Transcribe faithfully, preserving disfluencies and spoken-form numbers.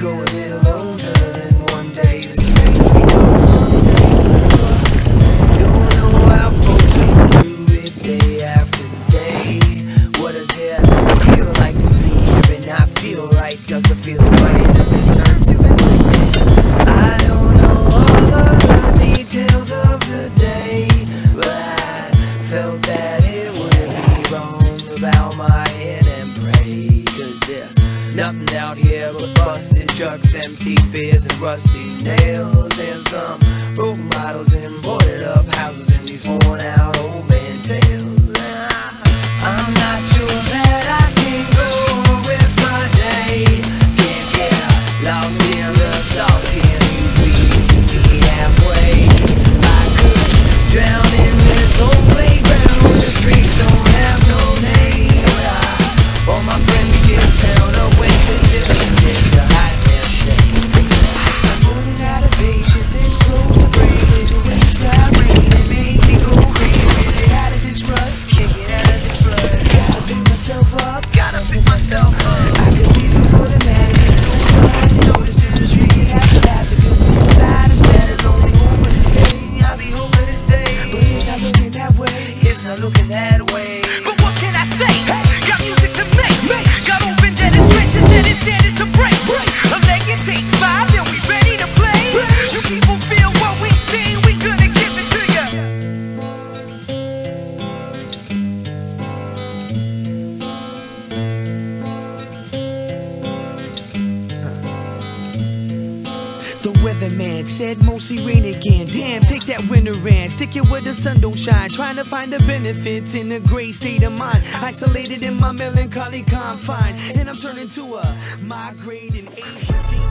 grow a little older, then one day the strange becomes Monday. Don't know how folks can do it day after day. What does it feel like to be here and not feel right? Does it feel right? Does it serve to enlighten? I don't know all of the details of the day, but I felt that it wouldn't be wrong to bow my head and pray. Cause there's nothing out here but busted trucks, empty beers and rusty nails, and some broken bottles and boarded up houses and these worn out old man tales. I'm not sure that I can go on with my day. Can't get lost in the sauce. Can you please meet me halfway? I could drown in this old playground. The streets don't have no name. I, all my friends skip town away to Genesis to hide their shame. I'm running out of patience. This soul's the break. The wind's not raining. It made me go crazy. Get out of this rust. Can't get out of this rut. Gotta pick myself up. Gotta pick myself up. I could leave it automatic. No decisions making after that. Because inside I'm sad and lonely, hoping to stay. I'll be hoping to stay, but it's not looking that way. It's not looking that way. But what can I say? Hey, got music to make. make. Got open dead and trenches and it's standards to break. break. A leg and take five, then we ready to play. play. You people feel what we see, we gonna give it to ya. The weatherman said mostly rain again. Damn, take that winter and stick it where the sun don't shine. Trying to find the benefits in a gray state of mind. Isolated in my melancholy confine. And I'm turning to a migrating age.